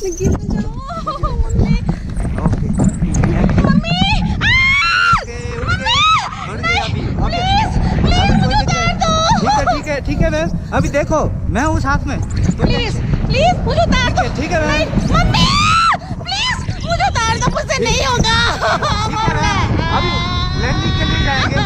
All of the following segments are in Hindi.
मैं गिर न जाऊं। मम्मी ओके मम्मी ठीक है मैम, अभी देखो मैं हूँ साथ में। प्लीज प्लीज मुझे उतार दो। ठीक है मैम। मम्मी प्लीज मुझे उतार दो, मुझसे नहीं होगा। अभी लैंडिंग के लिए जाएंगे।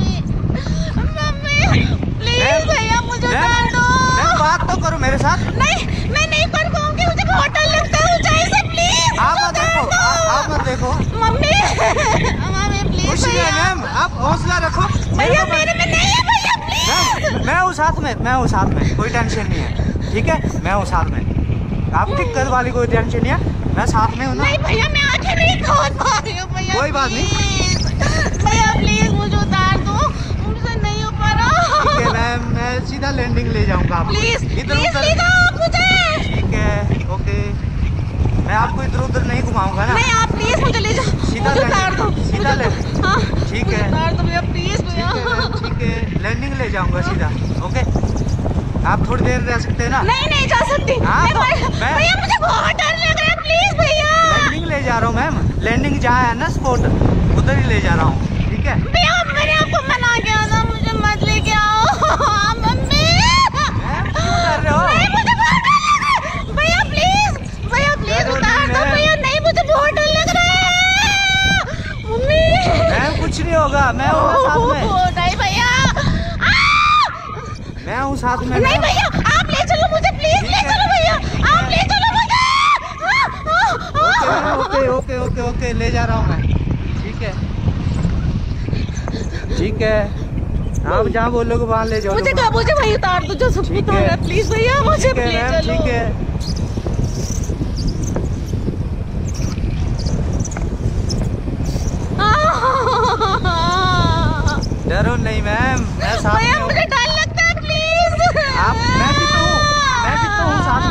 मम्मी प्लीज भैया मुझे उतार दो। मैम बात तो करो मेरे साथ। नहीं मैं नहीं कर पाऊंगी, मुझे बहुत डर लगता है ऊंचाई से। प्लीज आप मत देखो मम्मी मम्मी प्लीज भैया। मैम आप हौसला रखो भैया मेरे में नहीं है भैया प्लीज। मैं हूँ साथ में, कोई टेंशन नहीं है। ठीक है मैं हूँ साथ में, आप दिक्कत वाली कोई टेंशन नहीं है, मैं साथ में हूँ ना। नहीं भैया मैं आंखें नहीं खोल पा रही हूँ भैया। कोई बात नहीं भैया प्लीज मुझे उतार दो, मुझसे नहीं हो पा रहा। ठीक है मैम, मैं सीधा लैंडिंग ले जाऊंगा आपको। प्लीज इधर उधर मुझे। ठीक है ओके, मैं आपको इधर उधर नहीं घुमाऊंगा ना। नहीं आप प्लीज मुझे ले जाओ, सीधा उतार दो। सीधा ले। हाँ ठीक है उतार दो भैया प्लीज भैया। ठीक है लैंडिंग ले जाऊंगा सीधा। ओके आप थोड़ी देर रह सकते हैं ना। नहीं जा सकती। भैया मुझे बहुत डर लग रहा है, प्लीज भैया। लैंडिंग ले जा रहा हूँ मैम, लैंडिंग जहाँ है ना स्पॉट उधर ही ले जा रहा हूँ। ठीक है भैया मैंने आपको मना किया था, मुझे मत लेके आओ। मम्मी क्यों कर रहे हो? नहीं मुझे बहुत डर लग रहा है। भैया प्लीज उतार दो भैया। नहीं मुझे बहुत डर लग रहा है। मम्मी मैम कुछ नहीं होगा, मैं हूँ साथ में। नहीं भैया मैं हूँ साथ में। नहीं भैया आप ले चलो मुझे, प्लीज ले चलो भैया, आप ले चलो मुझे। ओके ओके ओके ओके ले जा रहा हूँ मैं। ठीक है आप जहाँ बोलोगे वहाँ ले जाओ। मुझे वही उतार दो जो सबको उतार, प्लीज भैया मुझे ले चलो। ठीक है डरो नहीं मैम, मैं साथ में हूँ। मुझे डर लगता है प्लीज। मैं भी तो हूँ साथ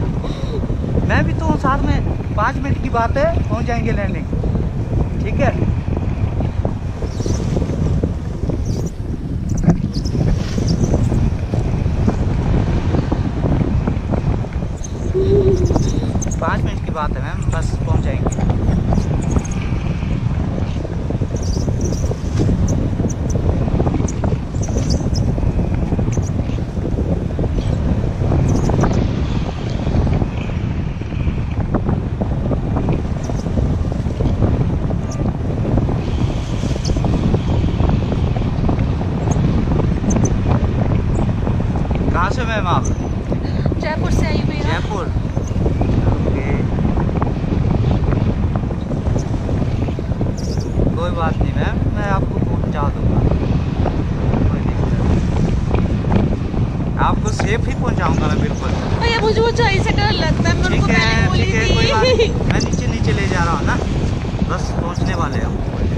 में। 5 मिनट की बात है, पहुँच जाएंगे लैंडिंग। ठीक है 5 मिनट की बात है मैम, बस पहुँच जाएंगे। कहाँ से मैम आप? जयपुर से आई हुई हूँ। जयपुर ओके कोई बात नहीं मैम, मैं आपको पहुँचा दूँगा, कोई दिक्कत नहीं। आपको सेफ ही पहुँचाऊँगा मैं बिल्कुल। भैया मुझे ऊंचाई से डर लगता है, मेरे को पहले बोली थी। कोई बात नहीं, मैं नीचे ले जा रहा हूँ ना, बस पहुँचने वाले हैं।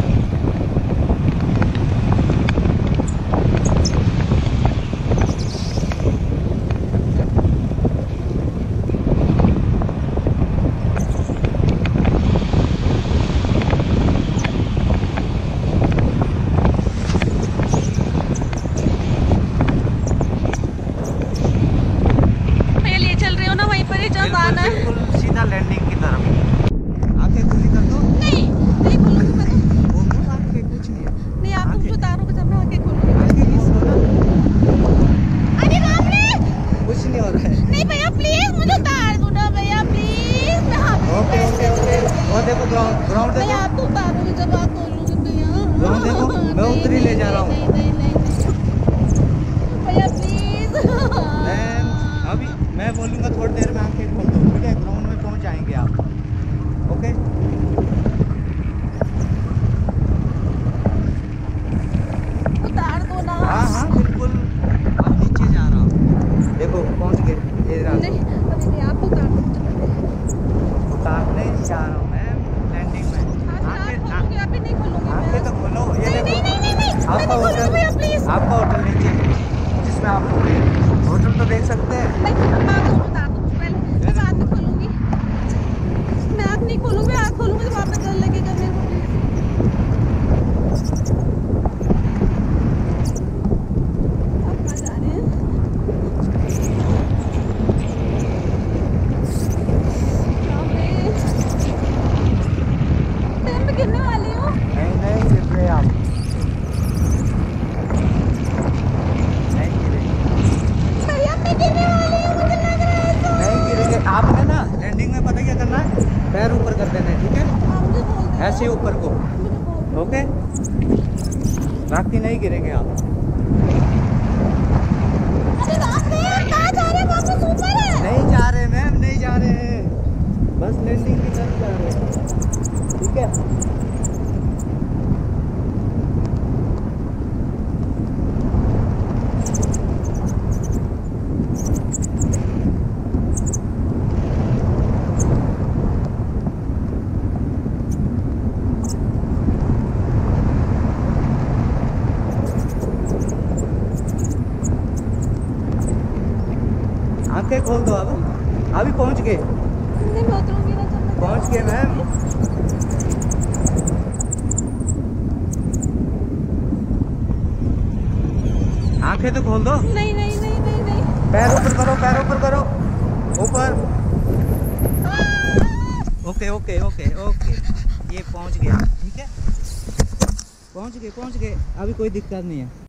बिल्कुल सीधा लैंडिंग की तरफ। आंखें खुली कर दो। नहीं खोलूंगी मैं तो। बोलो आंखें कुछ नहीं है। नहीं आप मुझे उतारोगे जब मैं आंखें खोलूंगी। आंखें खोलो ना। अरे बाप रे कुछ नहीं हो रहा है। नहीं भैया प्लीज मुझे उतार दो ना भैया प्लीज। ओके और देखो ग्राउंड देखो। आप तो उतारोगे जब आप खोलूंगी भैया। ग्राउंड देखो मैं उधर ही ले जा रहा हूँ। भैया प्लीज। अभी मैं बोलूँगा थोड़ी देर में आंखें खोल दो। ठीक है ग्राउंड में पहुँच जाएंगे आप। ओके उतार दो ना। हाँ बिल्कुल, अब नीचे जा रहा हूँ। देखो पहुँच गए। नहीं आप उतार दो। उतारने जा रहा हूँ मैं लैंडिंग में। आप नहीं खोलूंगी। आंखें तो खोलो। ये देखो आपका आपका होटल नीचे जिसमें आप होटल तो देख सकते हैं। बाद में खोलूंगी। मैं आप नहीं खोलूंगी, आप खोलूंगी तो वापस डर लगेगा मेरे को। आप कहाँ जा रहे हैं? पीछे ऊपर को। ओके, बाकी नहीं गिरेंगे आप। नहीं जा रहे मैम, नहीं जा रहे हैं, बस लैंडिंग की तरफ जा रहे हैं। ठीक है, आंखें खोल दो। अब अभी पहुंच गए, पहुंच गए मैम। आंखें तो खोल दो। नहीं नहीं नहीं नहीं नहीं। पैर ऊपर करो, पैर ऊपर करो, ऊपर। ओके ओके ओके ओके, ये पहुंच गया। ठीक है, पहुंच गए, पहुंच गए, अभी कोई दिक्कत नहीं है।